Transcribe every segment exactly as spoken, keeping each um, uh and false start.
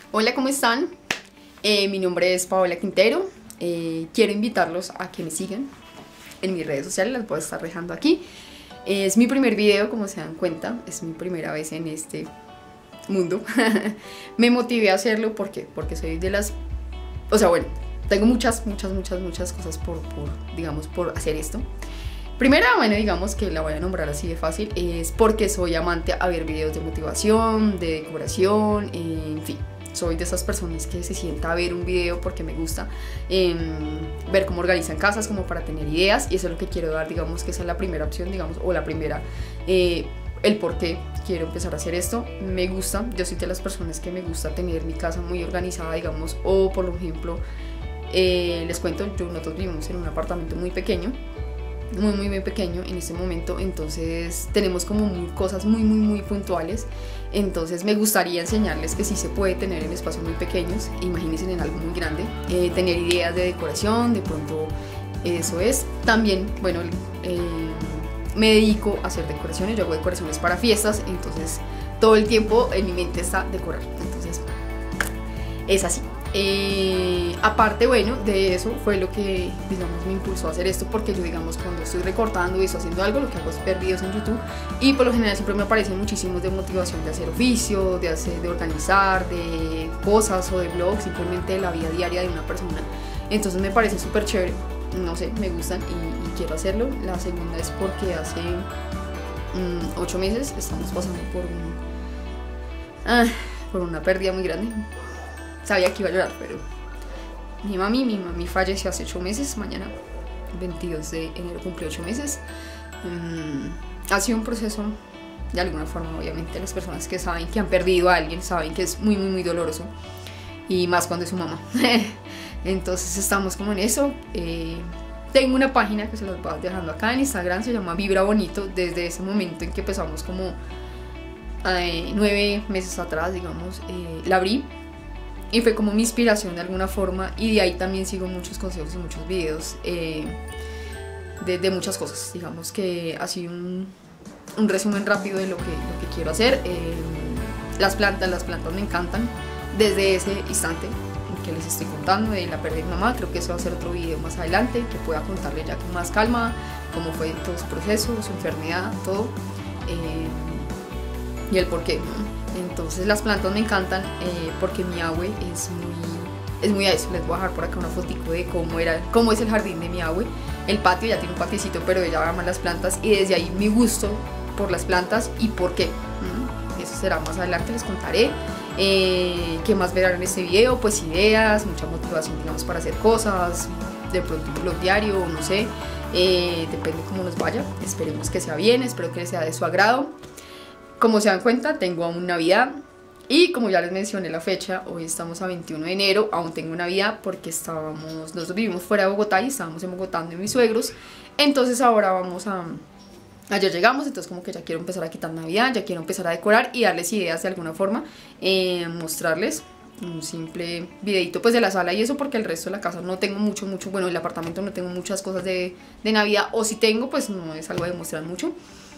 Hola, ¿cómo están? Eh, mi nombre es Paola Quintero. Eh, quiero invitarlos a que me sigan en mis redes sociales, las voy a estar dejando aquí. Eh, es mi primer video, como se dan cuenta, es mi primera vez en este mundo. Me motivé a hacerlo porque, porque soy de las... O sea, bueno, tengo muchas, muchas, muchas, muchas cosas por, por, digamos, por hacer esto. Primera, bueno, digamos que la voy a nombrar así de fácil, es porque soy amante a ver videos de motivación, de decoración, en fin. Soy de esas personas que se sienta a ver un video porque me gusta eh, ver cómo organizan casas, como para tener ideas, y eso es lo que quiero dar, digamos que esa es la primera opción, digamos, o la primera, eh, el por qué quiero empezar a hacer esto. Me gusta, yo soy de las personas que me gusta tener mi casa muy organizada, digamos, o por ejemplo, eh, les cuento, yo, nosotros vivimos en un apartamento muy pequeño, muy muy muy pequeño en este momento, entonces tenemos como muy, cosas muy muy muy puntuales. Entonces me gustaría enseñarles que sí se puede tener en espacios muy pequeños, imagínense en algo muy grande, eh, tener ideas de decoración, de pronto eso es. También, bueno, eh, me dedico a hacer decoraciones, yo hago decoraciones para fiestas, entonces todo el tiempo en mi mente está decorar, entonces es así. Eh, aparte, bueno, de eso fue lo que, digamos, me impulsó a hacer esto, porque yo, digamos, cuando estoy recortando y estoy haciendo algo, lo que hago es ver videos en YouTube, y por lo general siempre me aparecen muchísimos de motivación de hacer oficio, de hacer, de organizar, de cosas o de blogs, simplemente de la vida diaria de una persona. Entonces me parece súper chévere, no sé, me gustan y, y quiero hacerlo. La segunda es porque hace mmm, ocho meses estamos pasando por un, ah, por una pérdida muy grande. Sabía que iba a llorar, pero mi mami, mi mami falleció hace ocho meses, mañana, veintidós de enero, cumplió ocho meses. Um, ha sido un proceso, de alguna forma, obviamente, las personas que saben que han perdido a alguien saben que es muy, muy, muy doloroso, y más cuando es su mamá. Entonces estamos como en eso. Eh, tengo una página que se los voy dejando acá en Instagram, se llama Vibra Bonito, desde ese momento en que empezamos como eh, nueve meses atrás, digamos, eh, la abrí. Y fue como mi inspiración de alguna forma, y de ahí también sigo muchos consejos y muchos videos eh, de, de muchas cosas. Digamos que así un, un resumen rápido de lo que, lo que quiero hacer. Eh, las plantas, las plantas me encantan desde ese instante en que les estoy contando de la pérdida de mi mamá. Creo que eso va a ser otro video más adelante, que pueda contarle ya con más calma cómo fue todo su proceso, su enfermedad, todo, eh, y el por qué, ¿no? Entonces las plantas me encantan eh, porque mi abue es muy, es muy a eso. Les voy a dejar por acá una fotico de cómo, era, cómo es el jardín de mi abue. El patio ya tiene un paticito, pero ella ama las plantas, y desde ahí mi gusto por las plantas y por qué. ¿Mm? Eso será más adelante, les contaré. Eh, ¿Qué más verán en este video? Pues ideas, mucha motivación, digamos, para hacer cosas, de pronto un blog diario, no sé, eh, depende cómo nos vaya. Esperemos que sea bien, espero que sea de su agrado. Como se dan cuenta, tengo aún Navidad, y como ya les mencioné la fecha, hoy estamos a veintiuno de enero, aún tengo Navidad porque estábamos, nosotros vivimos fuera de Bogotá y estábamos en Bogotá donde mis suegros. Entonces ahora vamos a, ayer llegamos, entonces como que ya quiero empezar a quitar Navidad, ya quiero empezar a decorar y darles ideas de alguna forma, eh, mostrarles un simple videito pues de la sala y eso, porque el resto de la casa no tengo mucho, mucho, bueno, el apartamento no tengo muchas cosas de, de Navidad, o si tengo pues no es algo de mostrar mucho.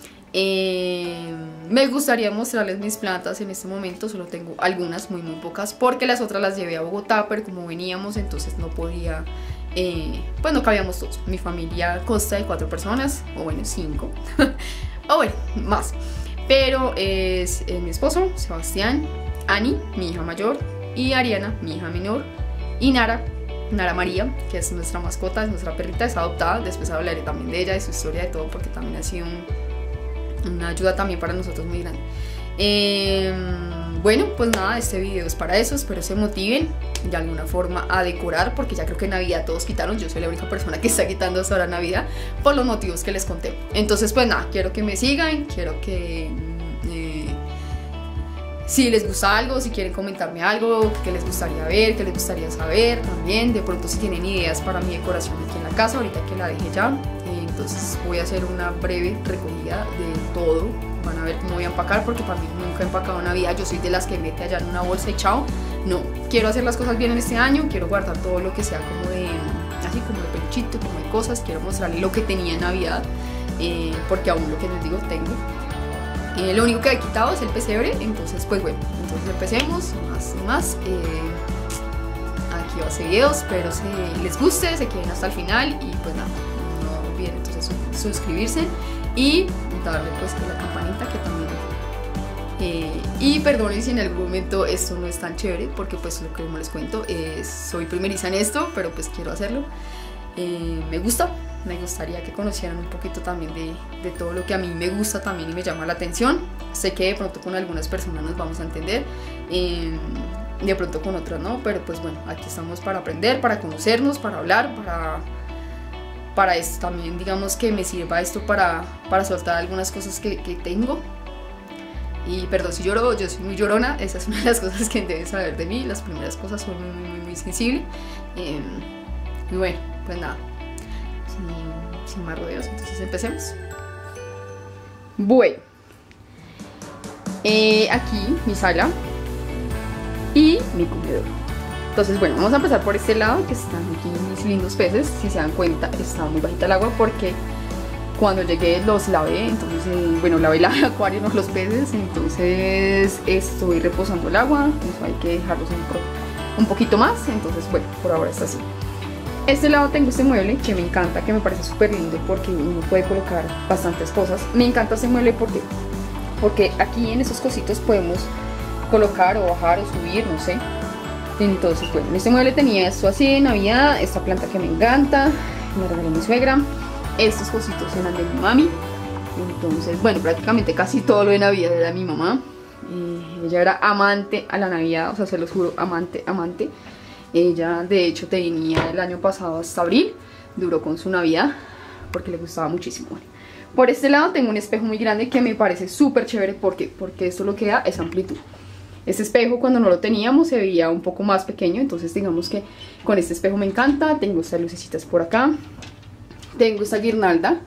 Eh, me gustaría mostrarles mis plantas en este momento, solo tengo algunas, muy muy pocas, porque las otras las llevé a Bogotá, pero como veníamos entonces no podía, eh, pues no cabíamos todos. Mi familia consta de cuatro personas, o bueno, cinco, o bueno, más, pero es eh, mi esposo, Sebastián, Ani, mi hija mayor, y Ariana, mi hija menor, y Nara, Nara María, que es nuestra mascota, es nuestra perrita, es adoptada. Después hablaré también de ella, de su historia, de todo, porque también ha sido un una ayuda también para nosotros muy grande. Eh, bueno, pues nada, este video es para eso. Espero se motiven de alguna forma a decorar, porque ya creo que Navidad todos quitaron. Yo soy la única persona que está quitando hasta ahora Navidad por los motivos que les conté. Entonces pues nada, quiero que me sigan, quiero que eh, si les gusta algo, si quieren comentarme algo que les gustaría ver, que les gustaría saber también, de pronto si tienen ideas para mi decoración aquí en la casa, ahorita que la dejé ya. Entonces voy a hacer una breve recogida de todo. Van a ver cómo voy a empacar, porque para mí nunca he empacado Navidad. Yo soy de las que mete allá en una bolsa y chao. No, quiero hacer las cosas bien en este año. Quiero guardar todo lo que sea como de, así como de peluchito, como de cosas. Quiero mostrarles lo que tenía en Navidad, eh, porque aún lo que les digo tengo. Eh, lo único que he quitado es el pesebre, entonces pues bueno, entonces empecemos, más y más. Eh, aquí va a ser video, espero se les guste, se queden hasta el final y pues nada, no olviden entonces suscribirse y darle pues a la campanita que también. Eh, y perdonen si en algún momento esto no es tan chévere, porque pues lo que como les cuento, eh, soy primeriza en esto, pero pues quiero hacerlo. Eh, me gusta, me gustaría que conocieran un poquito también de, de todo lo que a mí me gusta también y me llama la atención. Sé que de pronto con algunas personas nos vamos a entender, eh, de pronto con otras no, pero pues bueno, aquí estamos para aprender, para conocernos, para hablar, para, para esto también, digamos que me sirva esto para, para soltar algunas cosas que, que tengo. Y perdón si lloro, yo soy muy llorona, esa es una de las cosas que deben saber de mí, las primeras cosas son muy, muy, muy sensible. Eh, y bueno, pues nada, sin, sin más rodeos, entonces empecemos. Bueno, eh, aquí mi sala y mi comedor. Entonces bueno, vamos a empezar por este lado, que están aquí mis lindos peces. Si se dan cuenta, está muy bajita el agua porque cuando llegué los lavé, entonces, eh, bueno, lavé el acuario, no los peces, entonces estoy reposando el agua, eso hay que dejarlos un, un poquito más, entonces bueno, por ahora está así. Este lado tengo este mueble que me encanta, que me parece súper lindo porque uno puede colocar bastantes cosas. Me encanta este mueble porque, porque aquí en esos cositos podemos colocar o bajar o subir, no sé. Entonces bueno, en este mueble tenía esto así de Navidad, esta planta que me encanta, me regaló mi suegra. Estos cositos eran de mi mami. Entonces, bueno, prácticamente casi todo lo de Navidad era de mi mamá. Eh, ella era amante a la Navidad, o sea, se los juro, amante, amante. Ella, de hecho, tenía el año pasado hasta abril, duró con su Navidad, porque le gustaba muchísimo. Bueno, por este lado tengo un espejo muy grande que me parece súper chévere, porque, porque esto lo que da es amplitud. Este espejo cuando no lo teníamos se veía un poco más pequeño, entonces digamos que con este espejo me encanta. Tengo estas lucecitas por acá. Tengo esta guirnalda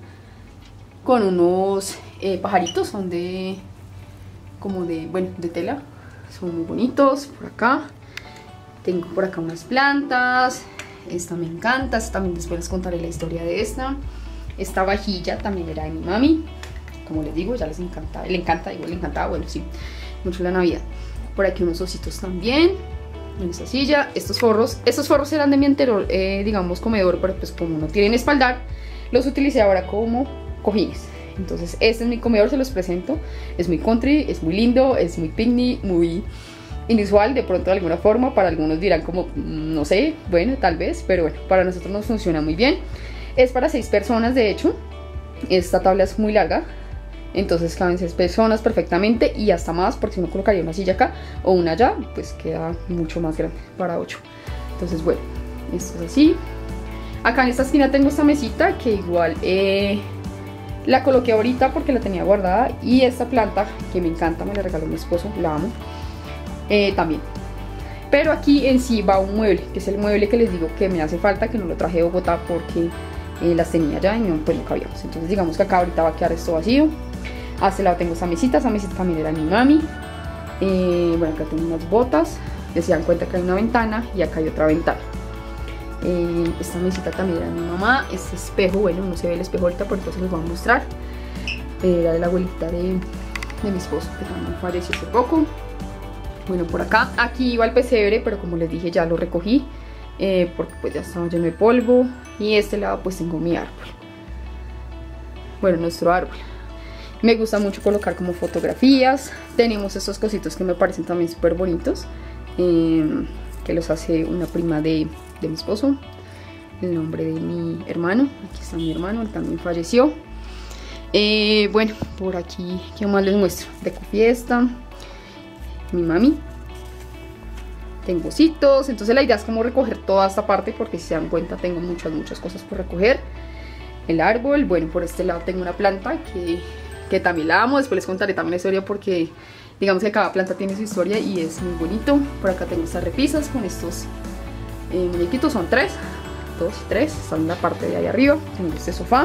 con unos eh, pajaritos, son de, como de, bueno, de tela, son muy bonitos. Por acá, tengo por acá unas plantas, esta me encanta, esta también después les contaré la historia de esta. Esta vajilla también era de mi mami, como les digo, ya les encanta, le encanta, igual le encantaba, bueno, sí, mucho la Navidad. Por aquí unos ositos también, en esta silla, estos forros, estos forros eran de mi anterior, eh, digamos, comedor, pero pues como no tienen espaldar, los utilicé ahora como cojines. Entonces este es mi comedor, se los presento. Es muy country, es muy lindo, es muy picnic, muy inusual de pronto de alguna forma. Para algunos dirán como, no sé, bueno, tal vez, pero bueno, para nosotros nos funciona muy bien. Es para seis personas, de hecho. Esta tabla es muy larga, entonces caben seis personas perfectamente y hasta más, porque si uno colocaría una silla acá o una allá, pues queda mucho más grande para ocho. Entonces bueno, esto es así. Acá en esta esquina tengo esta mesita que igual eh, la coloqué ahorita porque la tenía guardada. Y esta planta que me encanta, me la regaló mi esposo, la amo, eh, también. Pero aquí en sí va un mueble, que es el mueble que les digo que me hace falta, que no lo traje de Bogotá porque eh, las tenía ya y no, pues no cabíamos. Entonces digamos que acá ahorita va a quedar esto vacío. A este lado tengo esta mesita, esa mesita también era de mi mami. Eh, bueno, acá tengo unas botas, ya se dan cuenta que hay una ventana y acá hay otra ventana. Eh, esta mesita también era de mi mamá. Este espejo, bueno, no se ve el espejo ahorita, pero entonces les voy a mostrar. Eh, era de la abuelita de, de mi esposo, que también falleció hace poco. Bueno, por acá, aquí iba el pesebre, pero como les dije ya lo recogí, eh, porque pues ya estaba lleno de polvo. Y este lado pues tengo mi árbol, bueno, nuestro árbol. Me gusta mucho colocar como fotografías. Tenemos estos cositos que me parecen también súper bonitos, eh, que los hace una prima de, de mi esposo, el nombre de mi hermano. Aquí está mi hermano, él también falleció. Eh, bueno, por aquí, ¿qué más les muestro? Deco fiesta, mi mami. Tengo ositos, entonces la idea es como recoger toda esta parte, porque si se dan cuenta tengo muchas, muchas cosas por recoger. El árbol, bueno, por este lado tengo una planta que, que también la amo. Después les contaré también la historia, porque digamos que cada planta tiene su historia y es muy bonito. Por acá tengo estas repisas con estos eh, muñequitos, son tres, dos y tres, están en la parte de ahí arriba. Tengo este sofá,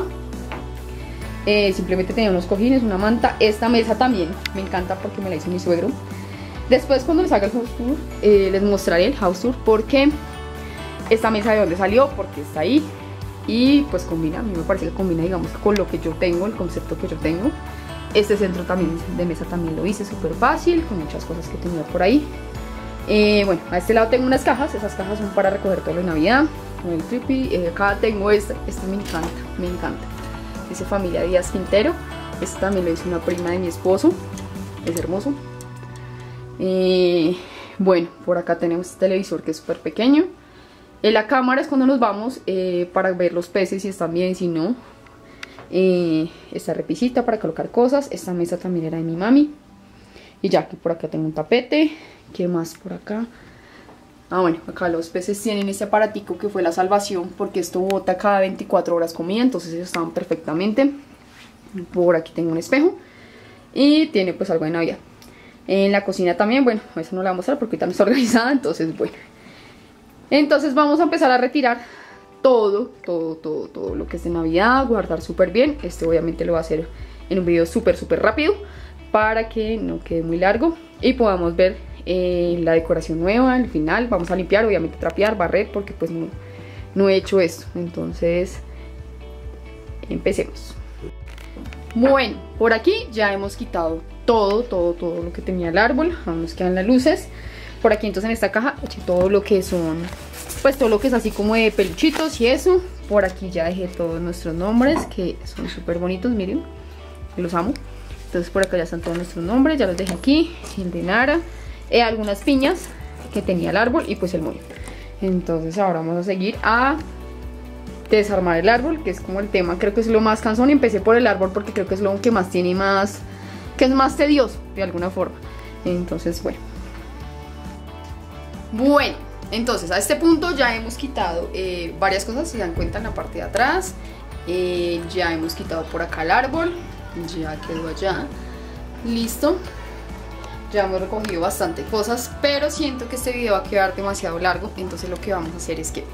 eh, simplemente tenía unos cojines, una manta. Esta mesa también me encanta porque me la hizo mi suegro. Después cuando les haga el house tour, eh, les mostraré el house tour, porque esta mesa de dónde salió, porque está ahí. Y pues combina, a mí me parece que combina, digamos, con lo que yo tengo, el concepto que yo tengo. Este centro también de mesa también lo hice súper fácil, con muchas cosas que tenía por ahí. Eh, bueno, a este lado tengo unas cajas, esas cajas son para recoger todo lo de Navidad, con el trippy. Eh, acá tengo este, este me encanta, me encanta. Dice Familia Díaz Quintero, este también lo hizo una prima de mi esposo, es hermoso. Eh, bueno, por acá tenemos este televisor que es súper pequeño. Eh, la cámara es cuando nos vamos eh, para ver los peces si están bien, si no. Eh, esta repisita para colocar cosas. Esta mesa también era de mi mami. Y ya que por acá tengo un tapete. ¿Qué más por acá? Ah, bueno, acá los peces tienen este aparatico que fue la salvación, porque esto bota cada veinticuatro horas comida, entonces ellos estaban perfectamente. Por aquí tengo un espejo y tiene pues algo de Navidad. En la cocina también, bueno, eso no la voy a mostrar porque ahorita no está organizada, entonces bueno. Entonces vamos a empezar a retirar todo, todo, todo, todo lo que es de Navidad, guardar súper bien. Este obviamente lo voy a hacer en un video súper, súper rápido para que no quede muy largo y podamos ver eh, la decoración nueva al final. Vamos a limpiar, obviamente trapear, barrer, porque pues no, no he hecho esto. Entonces, empecemos. Bueno, por aquí ya hemos quitado todo, todo, todo lo que tenía el árbol. Aún nos quedan las luces. Por aquí entonces en esta caja eché todo lo que son, pues todo lo que es así como de peluchitos y eso. Por aquí ya dejé todos nuestros nombres, que son súper bonitos, miren, los amo. Entonces por acá ya están todos nuestros nombres, ya los dejé aquí. El de Nara, eh, algunas piñas que tenía el árbol y pues el moño. Entonces ahora vamos a seguir a desarmar el árbol, que es como el tema, creo que es lo más cansón. Empecé por el árbol porque creo que es lo que más tiene más, que es más tedioso de alguna forma. Entonces bueno. Bueno, entonces a este punto ya hemos quitado eh, varias cosas, si se dan cuenta en la parte de atrás. eh, Ya hemos quitado por acá el árbol, ya quedó allá, listo. Ya hemos recogido bastante cosas, pero siento que este video va a quedar demasiado largo. Entonces lo que vamos a hacer es que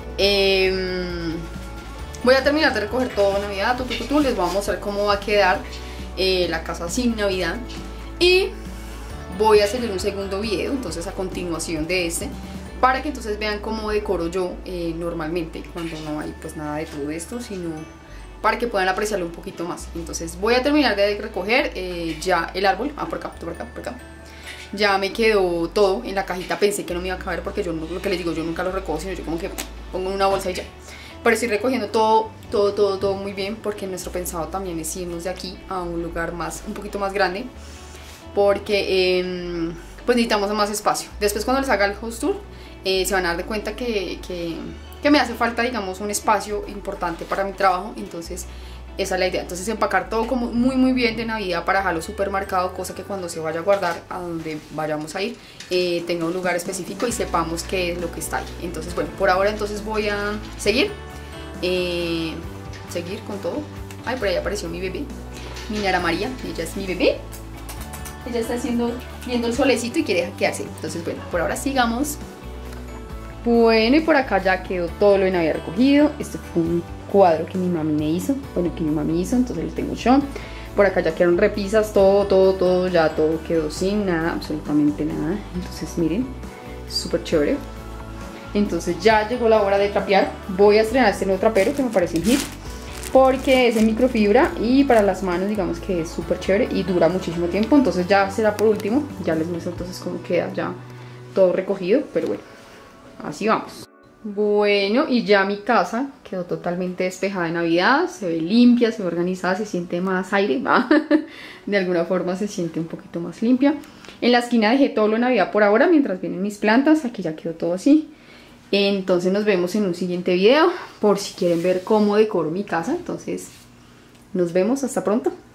eh, voy a terminar de recoger todo Navidad, tu, tu, tu, tu. Les voy a mostrar cómo va a quedar eh, la casa sin Navidad. Y voy a hacer un segundo video, entonces a continuación de este, para que entonces vean cómo decoro yo eh, normalmente, cuando no hay pues nada de todo esto, sino para que puedan apreciarlo un poquito más. Entonces voy a terminar de recoger eh, ya el árbol. Ah, por acá, por acá, por acá. Ya me quedó todo en la cajita, pensé que no me iba a caber porque yo no, lo que les digo, yo nunca lo recojo, sino yo como que pongo en una bolsa y ya. Pero estoy recogiendo todo, todo, todo, todo muy bien, porque nuestro pensado también es irnos de aquí a un lugar más, un poquito más grande, porque eh, pues necesitamos más espacio. Después cuando les haga el house tour eh, se van a dar de cuenta que, que, que me hace falta, digamos, un espacio importante para mi trabajo. Entonces esa es la idea, entonces empacar todo como muy muy bien de Navidad para dejarlo súper marcado, cosa que cuando se vaya a guardar a donde vayamos a ir eh, tenga un lugar específico y sepamos qué es lo que está ahí. Entonces bueno, por ahora entonces voy a seguir eh, seguir con todo. Ay, por ahí apareció mi bebé, mi Nara María, ella es mi bebé. Ella está haciendo, viendo el solecito y quiere quedarse. Entonces bueno, por ahora sigamos. Bueno, y por acá ya quedó todo lo que había recogido. Este fue un cuadro que mi mami me hizo. Bueno, que mi mami hizo, entonces lo tengo yo. Por acá ya quedaron repisas, todo, todo, todo. Ya todo quedó sin nada, absolutamente nada. Entonces miren, súper chévere. Entonces ya llegó la hora de trapear. Voy a estrenar este nuevo trapero que me parece un hit, porque es en microfibra y para las manos digamos que es súper chévere y dura muchísimo tiempo. Entonces ya será por último, ya les muestro entonces cómo queda ya todo recogido, pero bueno, así vamos. Bueno, y ya mi casa quedó totalmente despejada de Navidad, se ve limpia, se ve organizada, se siente más aire, ¿va? De alguna forma se siente un poquito más limpia. En la esquina dejé todo lo de Navidad por ahora mientras vienen mis plantas, aquí ya quedó todo así. Entonces nos vemos en un siguiente video por si quieren ver cómo decoro mi casa. Entonces nos vemos, hasta pronto.